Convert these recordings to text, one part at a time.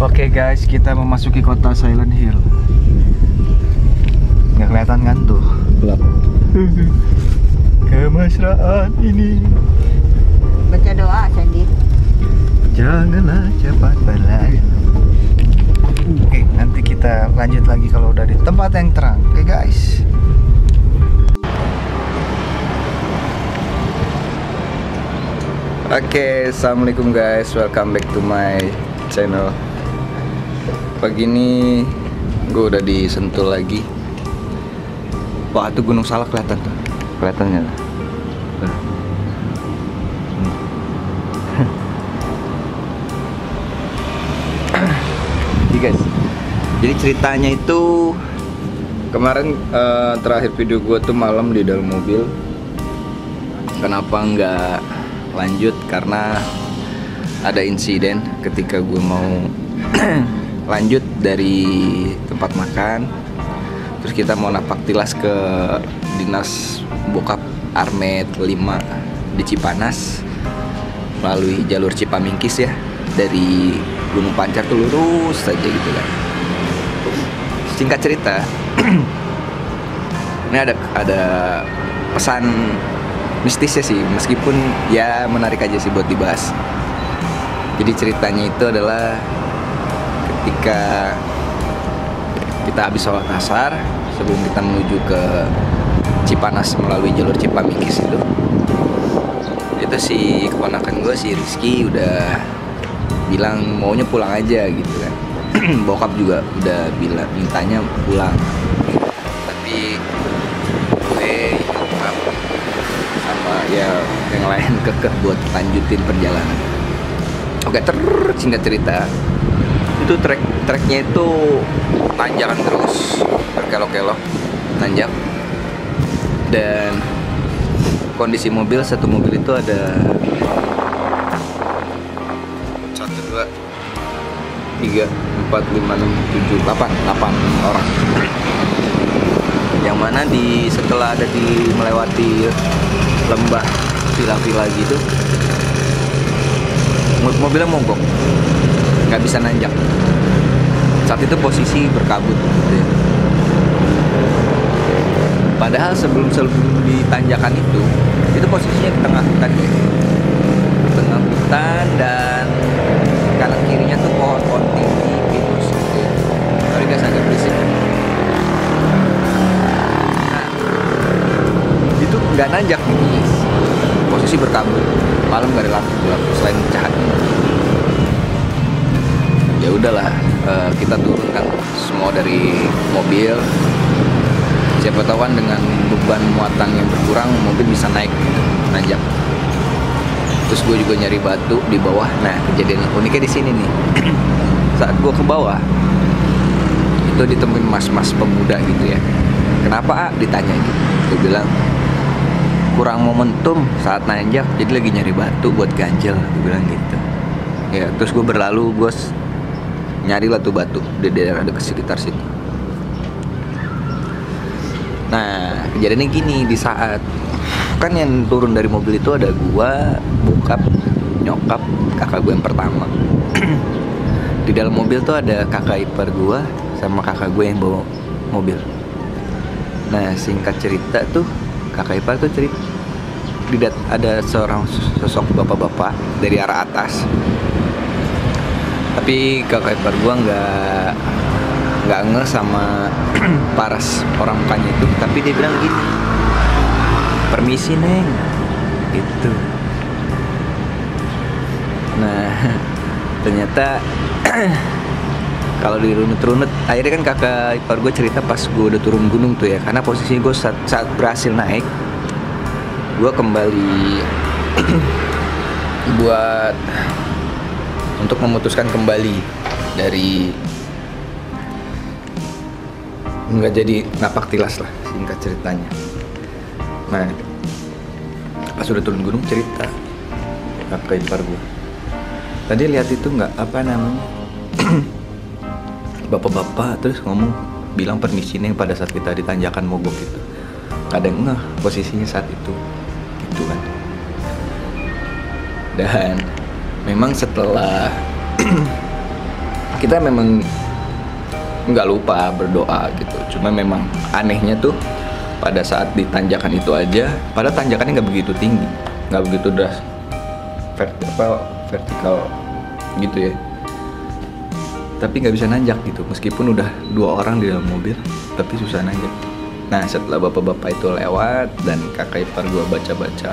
Oke guys, kita memasuki kota Silent Hill. Nggak kelihatan kan tuh? Gelap. Kemesraan ini. Baca doa, Sandy. Janganlah cepat berlari. Oke, nanti kita lanjut lagi kalau udah di tempat yang terang. Oke guys. Oke, assalamualaikum guys. Welcome back to my channel. Pagi ini gue udah di Sentul lagi. Wah, tuh Gunung Salak kelihatan tuh. Kelihatannya lah. Jadi guys, jadi ceritanya itu kemarin terakhir video gue tuh malam di dalam mobil. Kenapa nggak lanjut? Karena ada insiden ketika gue mau lanjut dari tempat makan, terus kita mau napak tilas ke dinas bokap Armet 5 di Cipanas melalui jalur Cipamingkis ya, dari Gunung Pancar tuh lurus saja gitu kan. Singkat cerita, ini ada pesan mistisnya sih, meskipun ya menarik aja sih buat dibahas. Jadi ceritanya itu adalah ketika kita habis sholat asar, sebelum kita menuju ke Cipanas melalui jalur Cipamingkis itu si keponakan gue, si Rizky, udah bilang maunya pulang aja gitu kan. Bokap juga udah bilang mintanya pulang, tapi gue sama ya yang lain kekeh buat lanjutin perjalanan. Oke, singkat cerita, itu treknya itu tanjakan terus, berkelok-kelok, nanjak. Dan kondisi mobil, satu mobil itu ada 1, 2, 3, 4, 5, 6, 7, 8 orang. Yang mana setelah ada melewati lembah vila-vila gitu, mobilnya mogok, nggak bisa nanjak. Saat itu posisi berkabut gitu ya. Padahal sebelum di tanjakan itu posisinya di tengah hutan ya. Tengah hutan, dan kanan kirinya tuh pohon-pohon tinggi pinus gitu ya. Sorry guys, agak berisik. Nah, itu nggak nanjak nih, posisi berkabut, malam nggak ada lampu gelap selain cahaya. Ya udahlah, kita turun kan semua dari mobil. Siapa tahu kan dengan beban muatan yang berkurang, mobil bisa naik gitu, nanjak. Terus gue juga nyari batu di bawah. Nah, kejadian uniknya di sini nih. Saat gue ke bawah, itu ditemuin mas-mas pemuda gitu ya. Kenapa ditanya gitu? Gue bilang kurang momentum saat nanjak, jadi lagi nyari batu buat ganjel. Gue bilang gitu. Ya, terus gue berlalu, gue nyarilah tuh batu di daerah dekat sekitar situ. Nah, kejadiannya gini, di saat kan yang turun dari mobil itu ada gua, bokap, nyokap, kakak gue yang pertama. Di dalam mobil tuh ada kakak ipar gua sama kakak gue yang bawa mobil. Nah, singkat cerita tuh kakak ipar tuh cerita ada seorang sosok bapak-bapak dari arah atas. Tapi kakak ipar gua nggak ngeh sama paras orang mukanya itu, tapi dia bilang gini, permisi neng, gitu. Nah, ternyata kalau dirunut-runut, akhirnya kan kakak ipar gue cerita pas gue udah turun gunung tuh ya, karena posisi gue saat berhasil naik, gue kembali buat untuk memutuskan kembali dari nggak jadi napak tilas lah, singkat ceritanya. Nah, pas udah turun gunung cerita kakak ipar gue, tadi lihat itu nggak, apa namanya, bapak-bapak terus ngomong, bilang permisi nih pada saat kita di tanjakan mogok gitu. Kadang ngeh posisinya saat itu gitu kan. Dan memang setelah kita memang nggak lupa berdoa gitu. Cuma memang anehnya tuh pada saat di tanjakan itu aja, padahal tanjakannya nggak begitu tinggi, nggak begitu vertikal gitu ya, tapi nggak bisa nanjak gitu. Meskipun udah 2 orang di dalam mobil, tapi susah nanjak. Nah, setelah bapak-bapak itu lewat dan kakak ipar gua baca-baca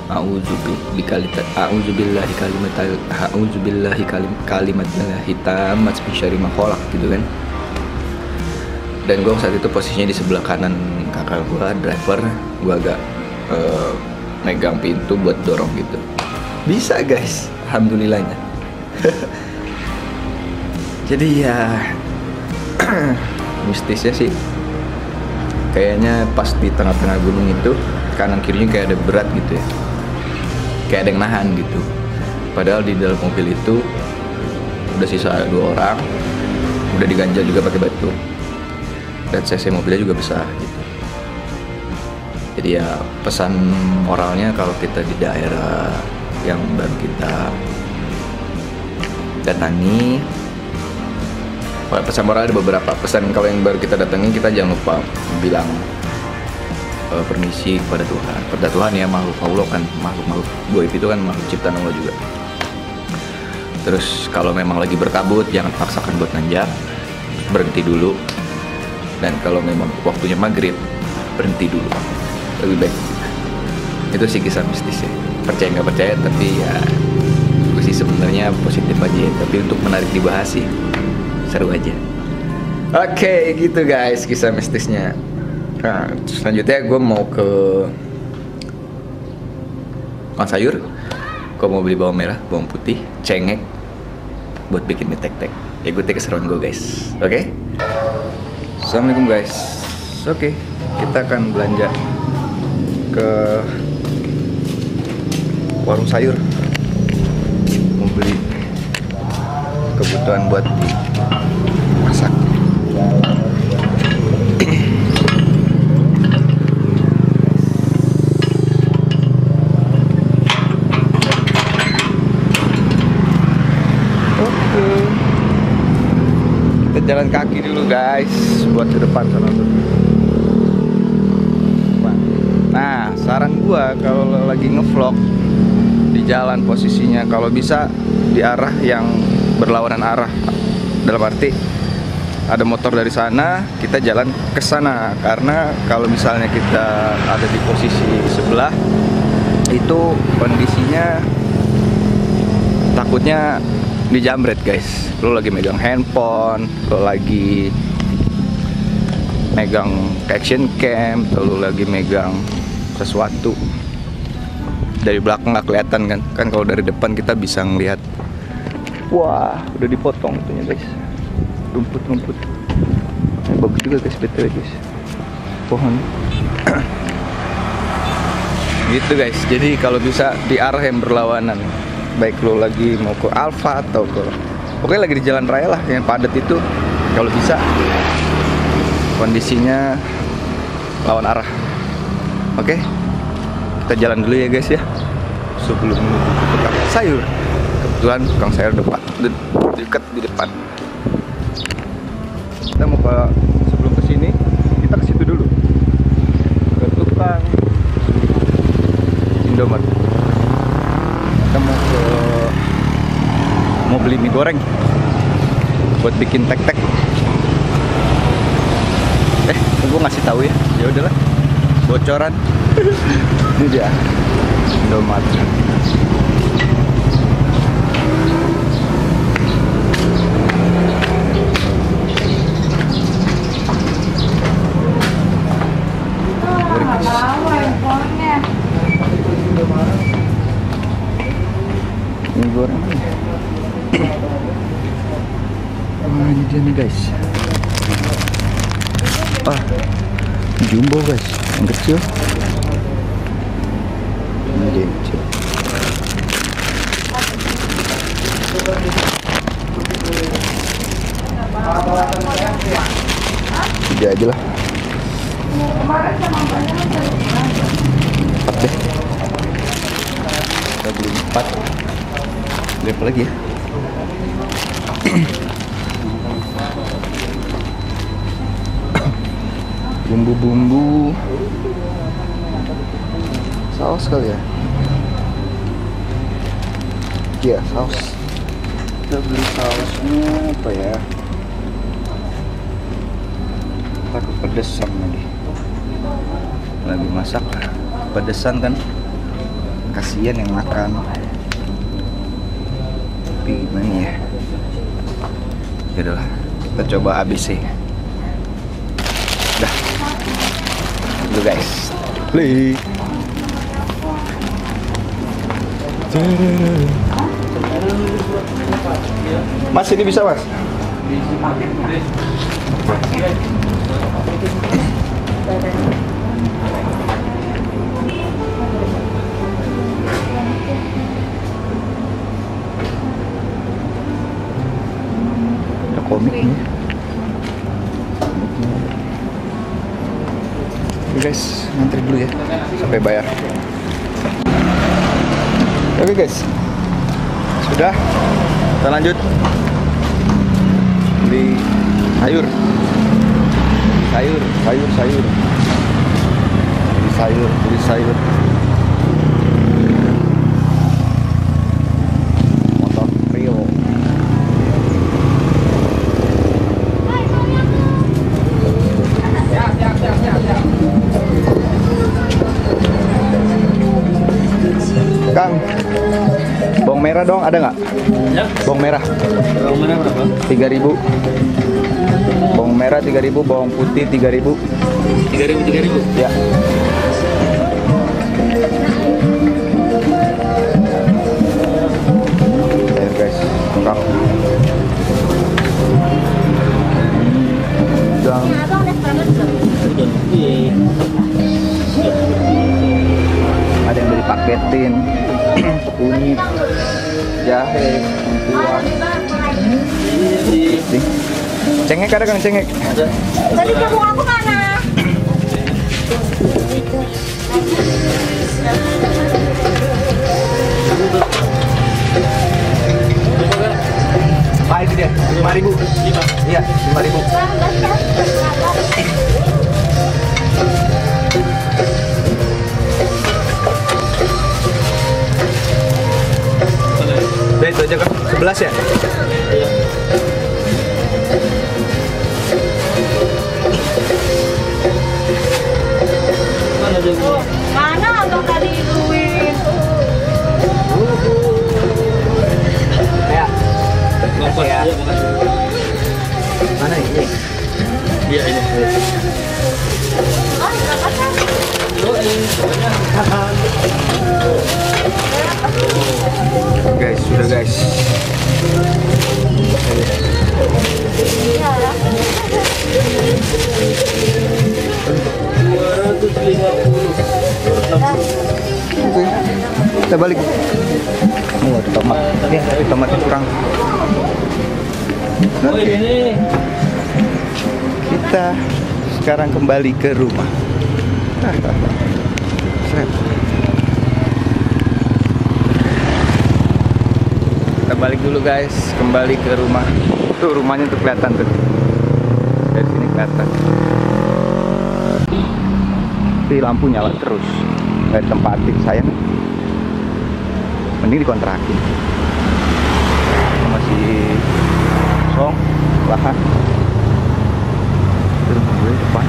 a'udzubillahi kalimatil hitammat min syarri ma khalaq gitu kan. Dan gue saat itu posisinya di sebelah kanan kakak gue, driver. Gue agak megang pintu buat dorong gitu. Bisa guys, alhamdulillahnya. Jadi ya mistisnya sih kayaknya pas di tengah-tengah gunung itu kanan kirinya kayak ada berat gitu ya, kayak ada yang nahan gitu. Padahal di dalam mobil itu udah sisa 2 orang, udah diganjal juga pakai batu. Dan cc mobilnya juga besar gitu. Jadi ya pesan moralnya kalau kita di daerah yang baru kita datangi, pesan moral ada beberapa. Pesan kalau yang baru kita datangi, kita jangan lupa bilang permisi kepada Tuhan. Kepada Tuhan ya, makhluk Allah kan, makhluk goib itu kan makhluk ciptaan Allah juga. Terus kalau memang lagi berkabut, jangan paksakan buat nanjak, berhenti dulu. Dan kalau memang waktunya maghrib, berhenti dulu, lebih baik. Itu sih kisah mistisnya. Percaya nggak percaya, tapi ya gue sih sebenarnya positif aja ya. Tapi untuk menarik dibahas sih seru aja. Oke, gitu guys kisah mistisnya. Nah, selanjutnya gue mau ke tukang sayur. Gue mau beli bawang merah, bawang putih, cengek buat bikin mie tek-tek. Ikuti keseruan gue guys. Oke? Assalamualaikum guys. Oke, kita akan belanja ke warung sayur. Mau beli kebutuhan buat masak. Jalan kaki dulu guys, buat ke depan sana tuh. Nah, saran gua kalau lagi ngevlog di jalan posisinya, kalau bisa di arah yang berlawanan arah. Dalam arti ada motor dari sana, kita jalan ke sana. Karena kalau misalnya kita ada di posisi sebelah, itu kondisinya takutnya dijamret guys. Lo lagi megang handphone, lo lagi megang action cam, atau lo lagi megang sesuatu dari belakang nggak kelihatan kan. Kan kalau dari depan kita bisa ngelihat. Wah, udah dipotong itunya guys, rumput-rumput. Bagus juga guys, betul guys, pohon. Gitu guys. Jadi kalau bisa di arah yang berlawanan, baik lo lagi mau ke Alfa atau ke, pokoknya lagi di jalan raya lah yang padat itu, kalau bisa kondisinya lawan arah. Oke, kita jalan dulu ya guys ya, sebelum menuju ke tukang sayur. Kebetulan tukang sayur dekat di depan. Kita mau ke, sebelum ke sini kita ke situ dulu, ke tukang Indomaret. Kita mau beli mie goreng buat bikin tek-tek. Gue ngasih tahu ya. Ya udahlah, bocoran. Ini dia Indomaret. Mie goreng. Ini dia nih guys. Jumbo guys, yang kecil. Ini dia yang kecil. Tiga aja lah. 4 deh. Kita beli 4. Beli apa lagi ya? bumbu-bumbu, saus kali ya. Iya, saus. Kita beli sausnya apa ya? Kita kepedesan lagi masak, kepedesan kan, kasihan yang makan. Tapi gimana ya? Yaudahlah, kita coba ABC. Dah, itu guys, play. Mas, ini bisa mas? Ada komiknya. Oke guys, ngantri dulu ya sampai bayar. Oke guys, sudah, kita lanjut beli sayur, beli sayur. Motor Rio. Kang, bawang merah dong, ada nggak? Ya. Bawang merah. Bawang merah berapa? 3.000. Bawang merah 3.000, bawang putih 3.000. 3.000. Ya. Ayo guys, tengkap. Dan ada yang dipaketin, kunyit, jahe, lengkuas. Cengek ada kan, cengek? Tadi kamu aku mana? Pak, itu dia, 5.000. Iya, 5.000. Udah itu aja kan, 11 ya? Mana abang tadi duit? Ya. Ya. Mana ini? Iya ini. Oh, berapa kan? Guys, sudah guys. Iya. 250. Kita balik. Oh, ada tomat. Ya, tapi tomatnya kurang. Oh ini. Kita sekarang kembali ke rumah. Seret. Kita balik dulu guys, kembali ke rumah. Tuh rumahnya tuh kelihatan tuh. Dari sini kelihatan. Tapi lampu nyala terus. Nggak ditempatin, sayang. Mending dikontrakin. Masih kosong, lahan. Itu rumah gue depan.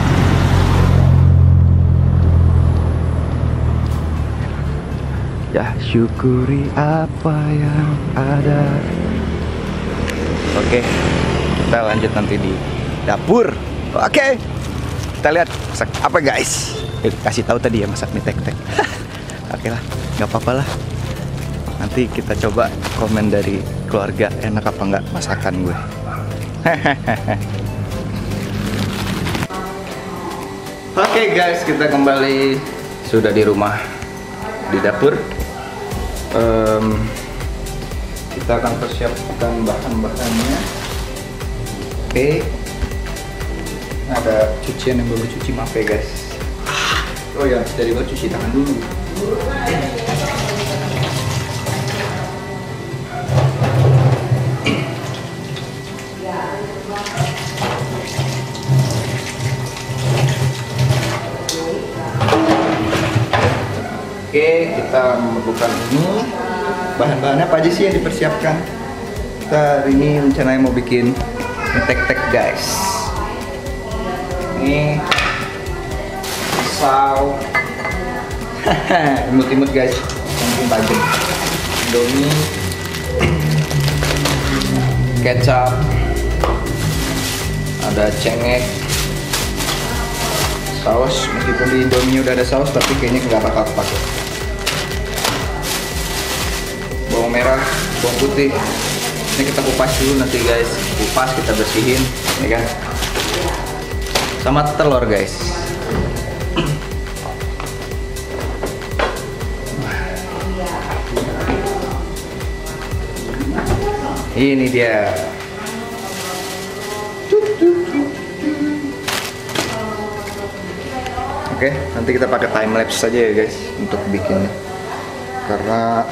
Ya syukuri apa yang ada. Oke, kita lanjut nanti di dapur. Oke, kita lihat masak apa guys. Kasih tahu tadi ya masak mie tek-tek. Oke lah, nggak apa-apa lah. Nanti kita coba komen dari keluarga enak apa nggak masakan gue. Oke guys, kita kembali sudah di rumah di dapur. Kita akan persiapkan bahan-bahannya. Oke, ada cucian yang belum dicuci, maaf ya guys. Oh ya, dari gua cuci tangan dulu. kita memerlukan ini. Bahan-bahannya apa aja sih yang dipersiapkan? Kita hari ini rencananya mau bikin tek-tek guys. Ini pisau, imut-imut guys, mungkin tajam. Indomie, kecap, ada cengek, saus. Meskipun di Indomie udah ada saus, tapi kayaknya nggak bakal pakai. Bawang merah, bawang putih. Ini kita kupas dulu nanti guys. Kupas, kita bersihin, ya kan? Sama telur guys. Ini dia. Oke, nanti kita pakai time lapse saja ya guys untuk bikinnya. Karena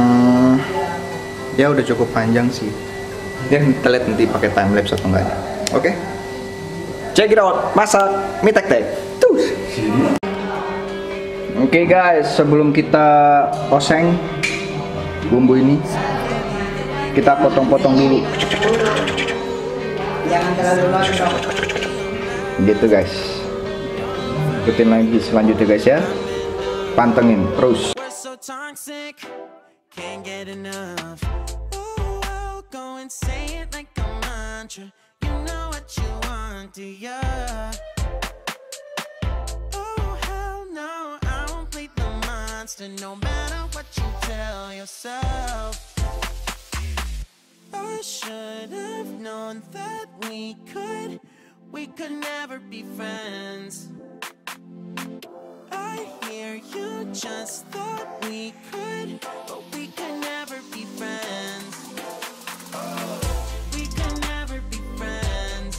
ya udah cukup panjang sih. Ya kita lihat nanti pakai time lapse atau enggak. Oke. Check it out, masak mie tek-tek. Oke guys, sebelum kita oseng bumbu ini, kita potong-potong dulu. Jangan terlalu longgar. Gitu guys. Ikutin lagi selanjutnya guys ya. Pantengin terus. We're so toxic, can't get enough. Ooh, I'll go and say it like a mantra. You know what you want, do ya? Oh, hell no, I won't play the monster, no matter what you tell yourself. I should have known that we could never be friends. I hear you just thought we could, but we could never be friends. We could never be friends.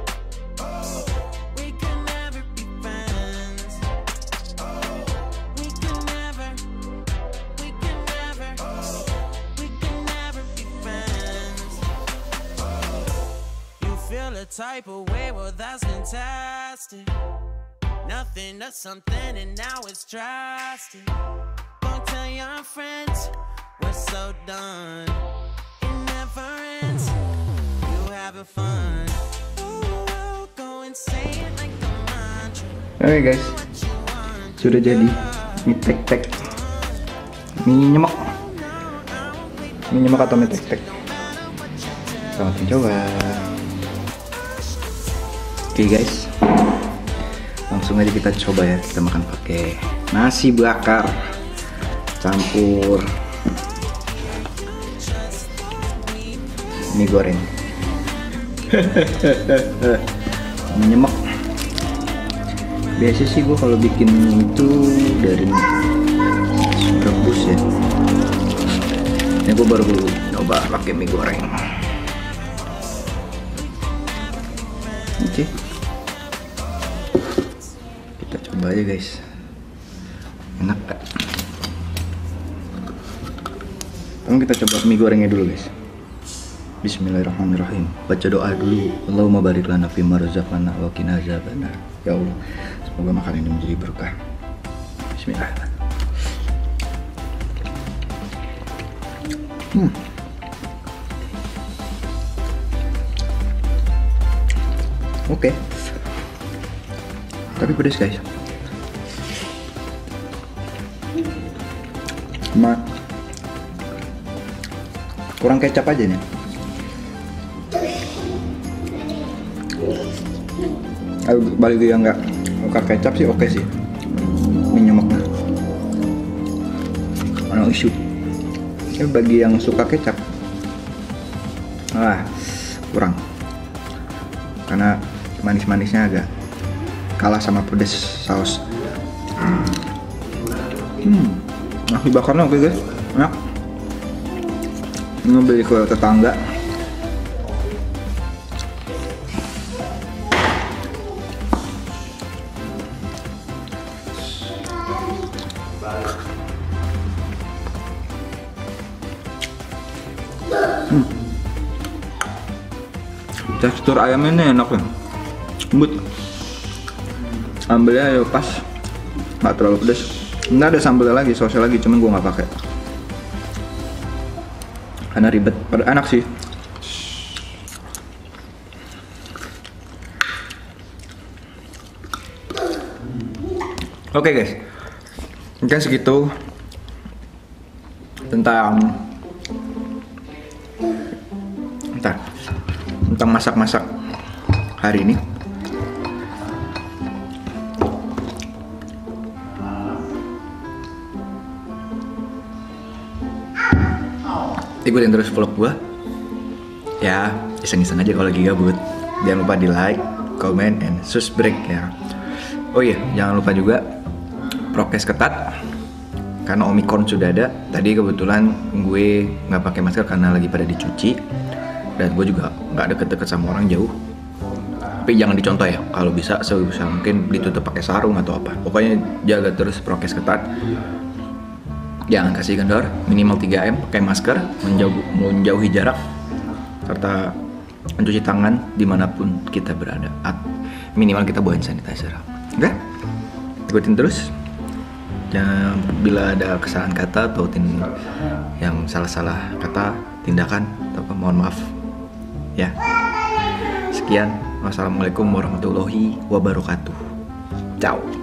We could never be friends. We could never, we could never, we could never be friends. You feel a type of way, well that's fantastic. Nothing to something and now it's drastic. Don't tell your friends we're so done. It never ends. You having fun. Oh, I'll go and say it like a mantra. Oke guys, sudah jadi mie tek-tek. Mie nyemek. Mie nyemek atau mie tek-tek. Selamat mencoba. Oke guys, langsung aja kita coba ya. Kita makan pakai nasi bakar campur mie goreng. Menyemek. Biasa sih gue kalau bikin itu dari rebus ya. Ini gue baru coba pakai mie goreng. Oke. Kita coba aja guys. Enak gak? Sekarang kita coba mie gorengnya dulu guys. Bismillahirrahmanirrahim. Baca doa dulu. Allahumma barik lana fima razaqtana wa qina azabannar. Ya Allah, semoga makan ini menjadi berkah. Bismillahirrahmanirrahim. Oke. Tapi pedas guys. Kurang kecap aja nih. Balik yang nggak suka kecap sih oke sih. Mie nyemeknya. Ono isu. Ini bagi yang suka kecap, kurang. Karena manis-manisnya agak kalah sama pedas saus. Nasi bakarnya oke guys, enak. Ini beli ke tetangga. Tekstur ayamnya ini enak ya, lembut. Ambilnya ya pas, nggak terlalu pedas, Nggak ada sambelnya lagi, sausnya lagi, cuman gue nggak pakai karena ribet. Pada enak sih. Oke guys, mungkin segitu tentang masak-masak hari ini. Ikutin terus vlog gua. Ya, iseng-iseng aja kalau lagi gabut. Jangan lupa di like, comment, and subscribe ya. Oh iya, jangan lupa juga prokes ketat karena Omicron sudah ada. Tadi kebetulan gue nggak pakai masker karena lagi pada dicuci, dan gue juga nggak deket-deket sama orang, jauh. Tapi jangan dicontoh ya, kalau bisa sebisa mungkin ditutup pakai sarung atau apa. Pokoknya jaga terus prokes ketat. Jangan kasih kendor, minimal 3M, pakai masker, menjauhi jarak, serta mencuci tangan dimanapun kita berada. Minimal kita bawa hand sanitizer. Oke? Ikutin terus. Jangan, bila ada kesalahan kata atau yang salah-salah kata, tindakan, atau mohon maaf. Ya. Sekian. Wassalamualaikum warahmatullahi wabarakatuh. Ciao.